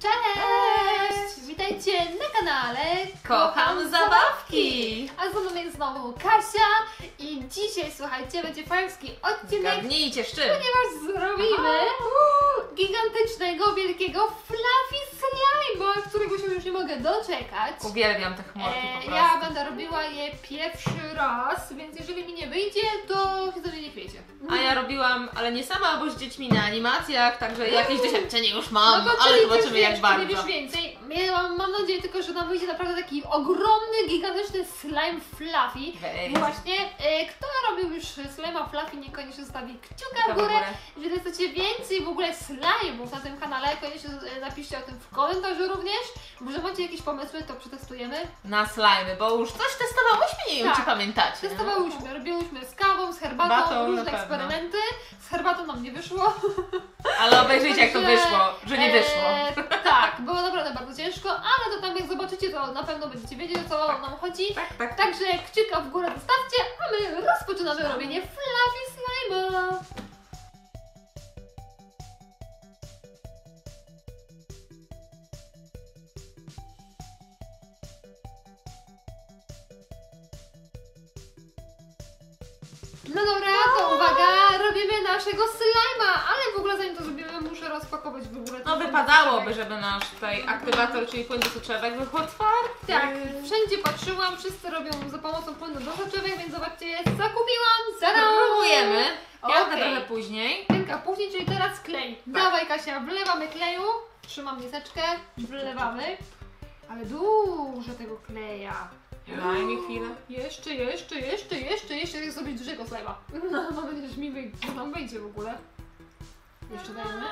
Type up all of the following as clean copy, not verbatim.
Cześć! Witajcie na kanale Kocham zabawki! A ze mną jest znowu Kasia i dzisiaj, słuchajcie, będzie fajski odcinek, Zgadnijcie z czym? ponieważ zrobimy gigantycznego, wielkiego fluffy slime'a, którego się już nie mogę doczekać. Uwielbiam te chmurki po prostu. Ja będę robiła je pierwszy raz, więc jeżeli mi nie wyjdzie, to się sobie nie kwiecie. A ja robiłam, ale nie sama, bo z dziećmi na animacjach, także jakieś doświadczenie już mam, No to ale czyli zobaczymy jak bardzo. Wiesz więcej. Ja mam nadzieję tylko, że nam wyjdzie naprawdę taki ogromny, gigantyczny slime fluffy. Weź. Właśnie, kto robił już slime'a fluffy, niekoniecznie zostawi kciuka w górę. Jeżeli chcecie więcej w ogóle slime'ów na tym kanale, koniecznie napiszcie o tym w komentarzu również. Może macie jakieś pomysły, to przetestujemy. Na slimy, bo już coś testowałyśmy, nie wiem Tak. czy pamiętacie. Testowałyśmy, robiłyśmy z kawą, z herbatą, Batą, różne na pewno. eksperymenty. Z herbatą nam nie wyszło. Ale obejrzyjcie jak to Także, wyszło, że nie wyszło. Tak, było naprawdę bardzo ciężko, ale to tam jak zobaczycie, to na pewno będziecie wiedzieć, o co nam chodzi. Tak. Także kciuka w górę zostawcie, a my rozpoczynamy robienie fluffy slime'a. No dobra, to uwaga, robimy naszego slime'a, ale w ogóle zanim to zrobimy, muszę rozpakować w ogóle. No wypadałoby, żeby nasz tutaj aktywator, czyli płyn do soczewek był otwarty. Tak, wszędzie patrzyłam, wszyscy robią za pomocą płynu do soczewek, więc zobaczcie, co kupiłam, zaraz! Próbujemy. Piankę Okej. trochę później. Pianka później, czyli teraz klej. Dawaj Kasia, wlewamy kleju, trzymam miseczkę, wlewamy, ale dużo tego kleja. Daj mi chwilę. Jeszcze zrobić dużego slajma. No, mam nadzieję, że nam wyjdzie w ogóle. Jeszcze dajemy.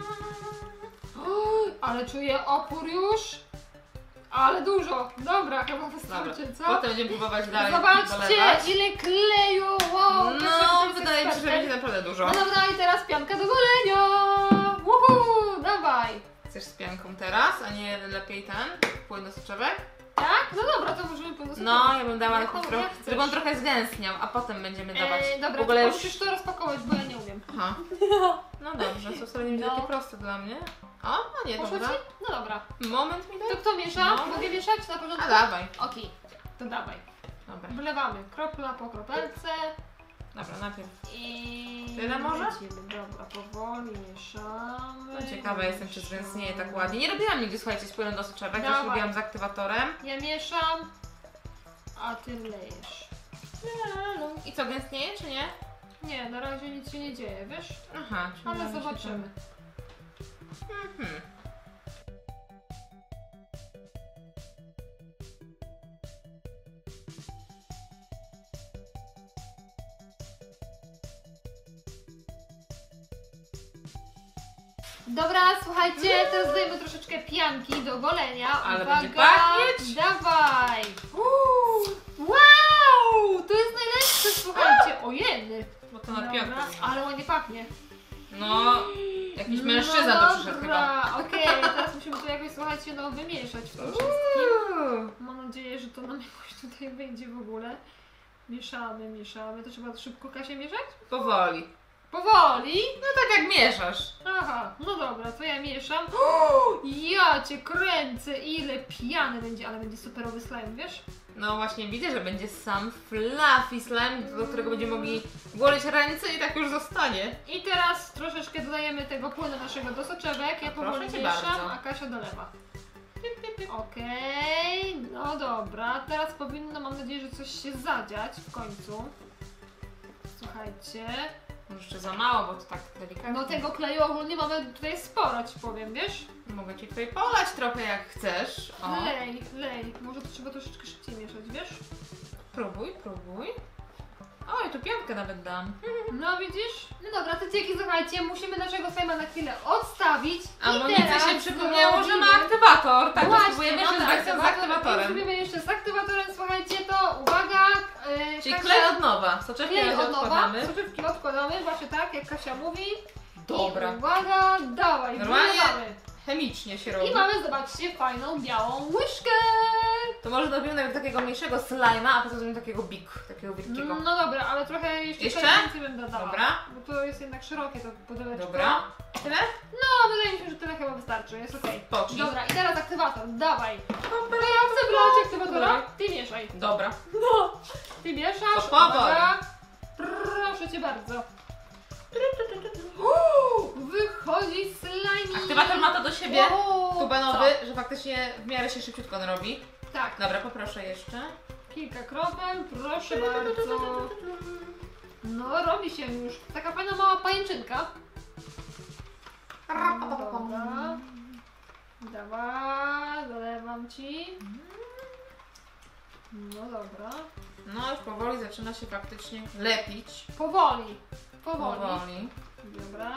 Ale czuję opór już. Ale dużo. Dobra, chyba Dobra, wystarczy, co? potem będziemy próbować dalej Zobaczcie, dolewać. ile kleju! Wow! No, wydaje mi się, że będzie naprawdę dużo. No dobra, i teraz pianka do golenia! Woohoo! Dawaj! Chcesz z pianką teraz, a nie lepiej ten płyn do soczewek? Tak? No dobra, to możemy płyn do No, ja bym dała Jak najpierw to- trochę, jak chcesz. żeby on trochę zgęstniał, a potem będziemy dawać. Dobra, w ogóle to już... musisz to rozpakować, bo ja nie umiem. Aha. No dobrze, to wcale nie będzie No. takie proste dla mnie. O, no nie, Poszło dobra. ci? No dobra. Moment mi To daj. kto miesza? No. Mogę mieszać na porządku? A dawaj. Okej, to dawaj. Dobra, Wlewamy kropla po kropelce dobra, najpierw. i... Tyle może? lecimy. Dobra, powoli mieszamy. No, ciekawa jestem, czy zgęstnieje tak ładnie. Nie robiłam nigdy, słuchajcie, z płynem do soczewek, też Dawaj. robiłam z aktywatorem. Ja mieszam, a ty lejesz. I co, gęstnieje, czy nie? Nie, na razie nic się nie dzieje, wiesz? Aha, czyli Ale mamy się zobaczymy. tam- Mhm. Dobra, słuchajcie, teraz dajemy troszeczkę pianki do golenia. Ale Uwaga, będzie pachnieć. dawaj! Wow! To jest najlepsze, słuchajcie. Ojej! Bo to na piankę. ale ładnie pachnie. No, jakiś mężczyzna tu przyszedł chyba. Okej, teraz musimy to jakoś, słuchajcie, no wymieszać w tym wszystkim. Mam nadzieję, że to nam jakoś tutaj wyjdzie w ogóle. Mieszamy. To trzeba szybko, Kasia, mieszać? Powoli. Powoli. No tak jak mieszasz. Aha, no dobra, to ja mieszam. Ja cię kręcę, ile piany będzie, ale będzie superowy slime, wiesz? No właśnie widzę, że będzie sam fluffy slime, do którego będziemy mogli włożyć ręce i tak już zostanie. I teraz troszeczkę dodajemy tego płynu naszego do soczewek. Ja Proszę powoli cię mieszam, bardzo. a Kasia dolewa. Okej, no dobra. Teraz powinno, mam nadzieję, że coś się zadziać w końcu. Słuchajcie. Może jeszcze za mało, bo to tak delikatnie. No tego kleju ogólnie mamy tutaj sporo, ci powiem, wiesz? Mogę ci tutaj polać trochę jak chcesz. O, Lej. Może to trzeba troszeczkę szybciej mieszać, wiesz? próbuj. Oj, tu piankę nawet dam. No widzisz? No dobra, to dzięki, słuchajcie, musimy naszego slajma na chwilę odstawić. Amunicja się przypomniało, że ma aktywator. Tak, Właśnie, spróbujemy no jeszcze tak, z aktywatorem. Zrobimy jeszcze z aktywatorem, słuchajcie, to uwaga. Czyli Kasia, klej od nowa. Soczewki klej razie od nowa, odkładamy. soczewki odkładamy, właśnie tak, jak Kasia mówi. Dobra. I uwaga, dawaj, Normalnie wlewamy. chemicznie się robi. I mamy, zobaczcie, fajną białą łyżkę. To może zrobimy nawet takiego mniejszego slajma, a potem zrobimy takiego takiego wielkiego. No dobra, ale trochę jeszcze? Więcej bym dodała. Dobra. Bo to jest jednak szerokie to pudełeczko. Dobra. Tyle? No, wydaje mi się, że tyle chyba wystarczy, jest okej. Pocznij. Dobra, i teraz aktywator, dawaj. To ja chcę wlać aktywatora, ty mieszaj. Dobra. No, ty mieszasz, To powoli. uwaga. Proszę cię bardzo. Wychodzi slime. Aktywator ma to do siebie, Wow, tubanowy, że faktycznie w miarę się szybciutko on robi. Tak, Dobra, poproszę jeszcze. kilka kropel, proszę bardzo. No, robi się już. Taka fajna mała pajęczynka. Dobra. Dawaj, dolewam ci. No dobra. No już powoli zaczyna się faktycznie lepić. Powoli. Powoli. Dobra.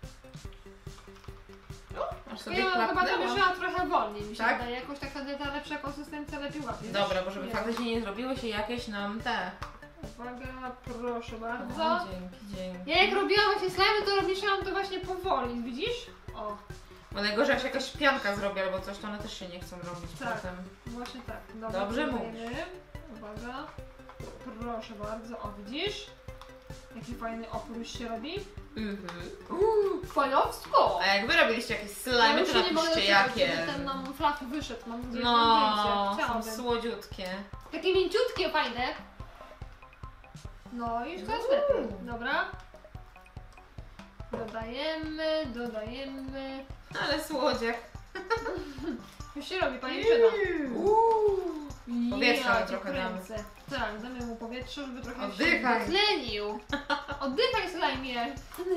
Aż sobie Ja chyba to klapnęłam. mieszałam trochę wolniej, mi się Tak? wydaje. Jakoś taka ta lepsza konsystencja lepiej łapie. Dobra, bo żeby Nie. faktycznie nie zrobiły się jakieś nam te. Uwaga, proszę bardzo. O, dzięki. Ja jak robiłam właśnie slime, to mieszałam to właśnie powoli, widzisz? O, Bo najgorzej jak się jakaś pianka zrobi albo coś, to one też się nie chcą robić Tak. potem. właśnie tak. Dobra, Dobrze dodajemy. Uwaga. Proszę bardzo, o widzisz? Jaki fajny opór już się robi. Fajowsko! A jak wy robiliście jakieś Ja slime, już to się nie mogę napiszcie doczekać, jakie. żeby ten nam fluffy wyszedł. Mam nadzieję, że No, nam wyjdzie. są Chciałabym. słodziutkie. Takie mięciutkie, fajne. No i już to jest lepiej. Dobra. Dodajemy. Ale słodziak. Już się robi pajęczyna. Powietrza Ja mu cię trochę damy. kręcę. Tak, damy mu powietrze, żeby trochę Oddychaj. się wytlenił. Oddychaj, slajmie.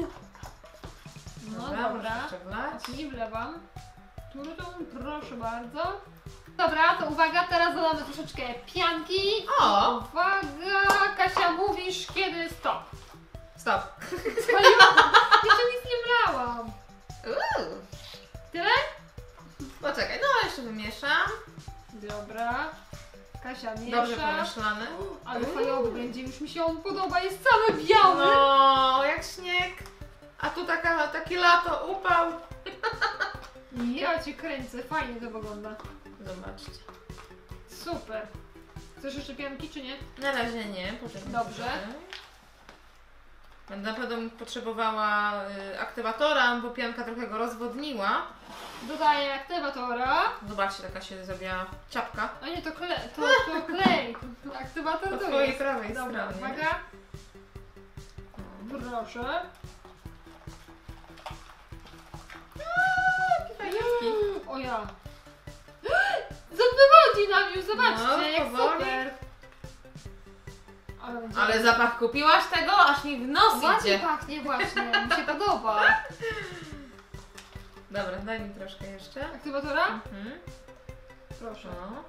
No dobra. Możesz jeszcze wlać. I wlewam. Proszę bardzo. Dobra, to uwaga, teraz dodamy troszeczkę pianki. O! Uwaga, Kasia, mówisz kiedy stop. Stop. Jeszcze nic nie wlałam. Tyle? Poczekaj, no jeszcze wymieszam. Dobra. Kasia miesza. Dobrze pomyślane. Ale fajowy będzie, już mi się on podoba, jest cały biały. No, jak śnieg. A tu takie lato, upał. Ja cię kręcę, fajnie to wygląda. Zobaczcie. Super. Chcesz jeszcze pianki, czy nie? Na razie nie, poczekaj. Dobrze. Będę na pewno potrzebowała aktywatora, bo pianka trochę go rozwodniła. Dodaję aktywatora. Zobaczcie, taka się zrobiła ciapka. A nie, to klej. Aktywator Po to twojej jest. prawej Dobra, stronie. uwaga. Proszę. O ja. Wychodzi nam już, zobaczcie, No, jak powoli. super. Ale zapach kupiłaś tego, aż mi w nos ładnie idzie. pachnie właśnie, mi się podoba. Dobra, daj mi troszkę jeszcze. Aktywatora? Mhm. Proszę. No.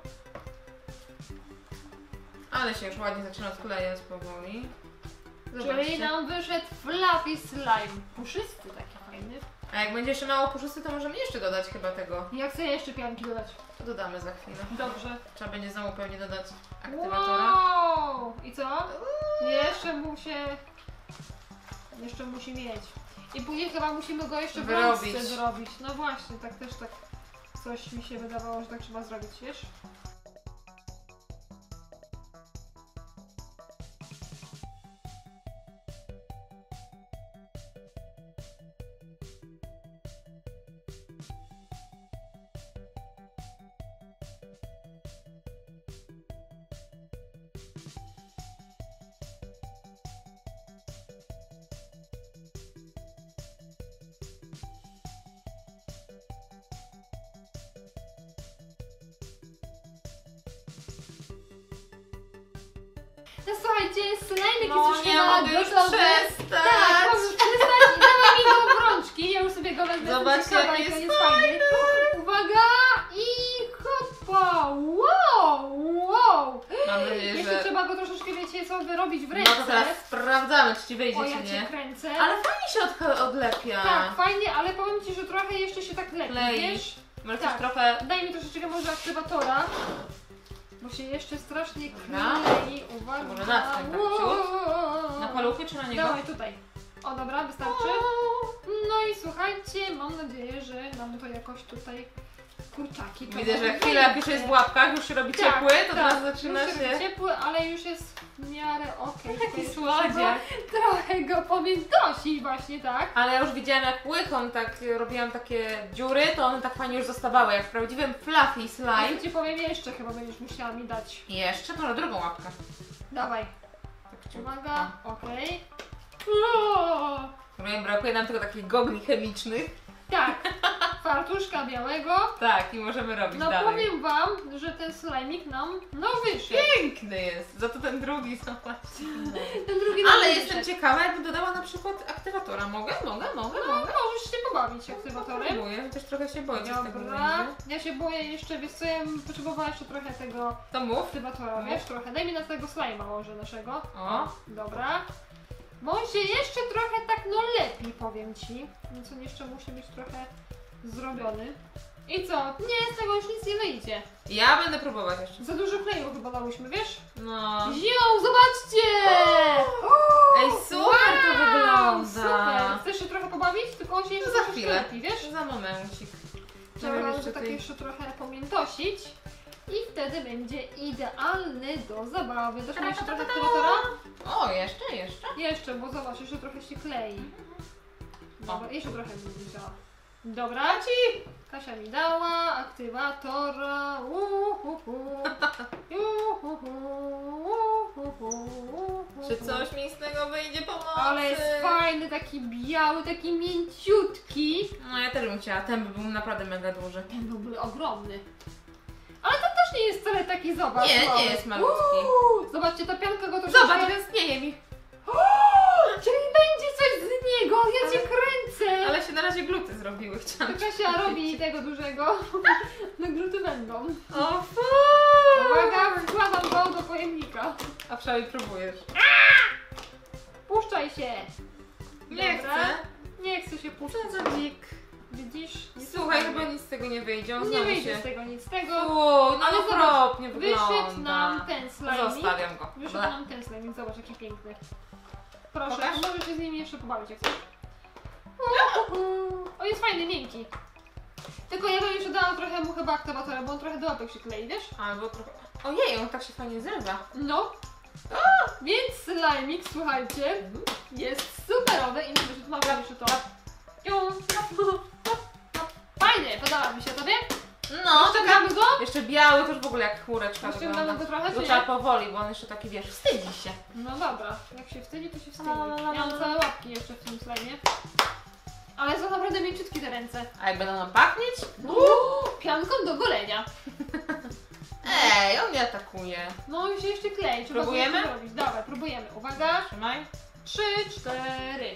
Ale się już ładnie zaczyna odklejać powoli. Czyli Zobaczcie. nam wyszedł fluffy slime. Puszysty taki fajny. A jak będzie jeszcze mało puszysty, to możemy jeszcze dodać chyba tego. Ja chcę jeszcze pianki dodać. To dodamy za chwilę. Dobrze. Trzeba będzie znowu pewnie dodać aktywatora. Wow! I co? Jeszcze musi mieć. I później chyba musimy go jeszcze w Wyrobić. rączce zrobić. No właśnie, tak też tak coś mi się wydawało, że tak trzeba zrobić, wiesz? No słuchajcie, slajmik No jest już nie chyba mogę już gotowy. przestać. Tak, możesz przestać i dawaj mi go w rączki. Ja już sobie go wezmę. Zobaczcie, jestem ciekawa, jaki jak jest on fajny. Uwaga i hopa! Wow! Mam nadzieję, Jeszcze że... trzeba go troszeczkę, wiecie co, wyrobić w No ręce. to teraz sprawdzamy, czy ci wyjdzie, O, czy ja cię nie. kręcę. Ale fajnie się odlepia. Tak, fajnie, ale powiem ci, że trochę jeszcze się tak lepi, Klei. wiesz? Może Tak. coś trochę... Daj mi troszeczkę może aktywatora. Bo się jeszcze strasznie Dobra. klei. Uwaga. Może zacznę tak ciut. Na paluchy czy na niego? Dawaj tutaj. O dobra, wystarczy. No i słuchajcie, mam nadzieję, że nam to jakoś tutaj kurczaki. Widzę, że chwilę jak już jest w łapkach, już się robi ciepły, to teraz zaczyna już się... ciepły, ale już jest w miarę okej. Taki słodziak. Trochę go pomiętosi właśnie, tak? Ale ja już widziałam jak łyką tak robiłam takie dziury, to one tak fajnie już zostawały, jak w prawdziwym fluffy slime. Ja ci powiem jeszcze, chyba będziesz musiała mi dać. Jeszcze może drugą łapkę. Dawaj. Tak, Uwaga, okej. Brakuje nam tylko takich gogli chemicznych. Tak, fartuszka białego. Tak, i możemy robić No dalej. powiem wam, że ten slajmik nam wyszedł. Piękny jest, za to ten drugi zobaczcie. Ten drugi nam Ale wyszedł. jestem ciekawa, jakby dodała na przykład aktywatora. Mogę? No, możesz się pobawić aktywatorem. Próbuję, też trochę się boję, co z tego Dobra, będzie. ja się boję jeszcze, wiesz co, ja bym potrzebowała jeszcze trochę tego To mów. aktywatora, wiesz, trochę. Daj mi na tego slajma może naszego. O. Dobra. Bo on się jeszcze trochę tak, no lepiej, powiem ci. Więc on jeszcze musi być trochę zrobiony. I co? Nie, z tego już nic nie wyjdzie. Ja będę próbować jeszcze. Za dużo kleju chyba dałyśmy, wiesz? No. Zią, zobaczcie! Ej, super to wygląda. Super! Chcesz się trochę pobawić? Tylko on się jeszcze Za troszeczkę chwilę. lepi, wiesz? Za momencik. Trzeba wiem, go jeszcze tak tej- jeszcze trochę pomiętosić. I wtedy będzie idealny do zabawy. Dasz mi jeszcze trochę aktywatora? O, jeszcze. Jeszcze, bo zobacz, jeszcze trochę się klei. Dobra, jeszcze trochę mi wzięła. Dobra, Kasia mi dała aktywatora. Czy coś mi z tego wyjdzie pomocy? Ale jest fajny, taki biały, taki mięciutki. No ja też bym chciała, ten by był naprawdę mega duży. Ten byłby ogromny. Ale to też nie jest wcale taki, zobacz. Nie, mały. nie jest malutki. Zobaczcie, ta pianka go troszeczkę... Zobacz, gęstnieje mi. Czyli będzie coś z niego, ja cię kręcę! Ale się na razie gluty zrobiły, chciałam. To Kasia robi tego dużego. No gluty będą. O fu! Uwaga, wkładam go do pojemnika. A przynajmniej próbujesz. Puszczaj się! Nie Dobra. chcę. Nie chcę się puszczać. Co za dzik. Widzisz? Słuchaj, chyba nic z tego nie wyjdzie. On Nie znowu wyjdzie się... z tego nic z tego. no Ale okropnie wygląda. Wyszedł nam ten slajmik. Zostawiam go. Wyszedł Ble. nam ten slajmik, zobacz jaki piękny. Proszę, Pokaż. możesz się z nimi jeszcze pobawić jak chcesz. O, jest fajny, miękki. Tylko ja bym jeszcze dała trochę mu chyba aktywatora, bo on trochę do łapek się klei, wiesz? Albo trochę... Ojej, on tak się fajnie zrywa. No. Więc slajmik, słuchajcie, jest superowy i myślę, że tu mamy jeszcze to. Fajny, podoba mi się tobie? No, Ściągamy go? jeszcze biały też w ogóle jak chmureczka Ściągamy wygląda. go trochę, czy Tylko nie? trzeba powoli, bo on jeszcze taki, wiesz, wstydzi się. No dobra, jak się wstydzi, to się wstydzi. La, la, la, Ja mam la. całe łapki jeszcze w tym slajmie. Ale są naprawdę mięciutkie te ręce. A jak będą nam pachnieć? Pianką do golenia. Ej, on mnie atakuje. No on się jeszcze klei, trzeba Próbujemy? go zrobić. Dobra, próbujemy. Uwaga. Trzymaj. 3, 4.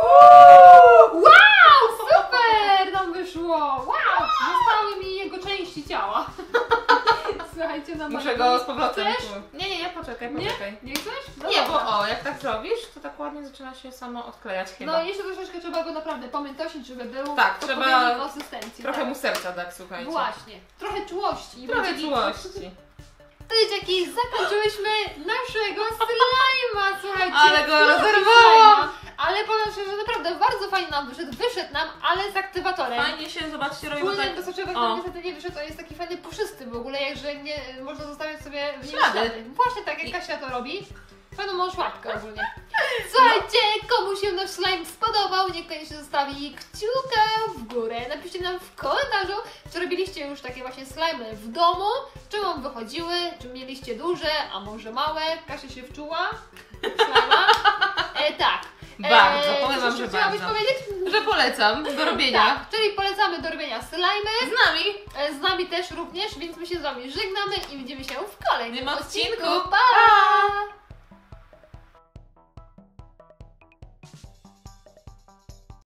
Wow, super nam wyszło. Wow, zostały mi jego części ciała. Słuchajcie, na Muszę go z powrotem. Chcesz? Nie, poczekaj. Nie chcesz? No Nie, dobra. bo o, jak tak zrobisz, to tak ładnie zaczyna się samo odklejać chyba. No jeszcze troszeczkę trzeba go naprawdę pomiętosić, żeby był Tak, w trzeba odpowiedniej konsystencji. Trochę tak. mu serca dać, słuchajcie. Właśnie. Trochę czułości. Trochę Będzie- czułości. To dzieciaki, zakończyłyśmy naszego slajma, słuchajcie. Ale go fluffy rozerwałam. slajma. Ale powiem szczerze, że naprawdę bardzo fajnie nam wyszedł nam, ale z aktywatorem. Fajnie się, zobaczcie, robią Płynem tak... do soczewek O. nam niestety nie wyszedł, to jest taki fajny puszysty w ogóle, jakże nie można zostawiać sobie w nim Ślady. ślady. Właśnie tak jak Kasia to robi. Fajną mam szłapkę ogólnie. Słuchajcie, komu się nasz slime spodobał, niech koniecznie zostawi kciuka w górę. Napiszcie nam w komentarzu, czy robiliście już takie właśnie slimy w domu, czy wam wychodziły, czy mieliście duże, a może małe. Kasia się wczuła w slima. Tak. Bardzo, powiem coś wam, jeszcze że chciałabyś bardzo. powiedzieć? Że polecam do robienia. Tak, czyli polecamy do robienia slimy. Z nami. Z nami też również, więc my się z wami żegnamy i widzimy się w kolejnym odcinku. Pa!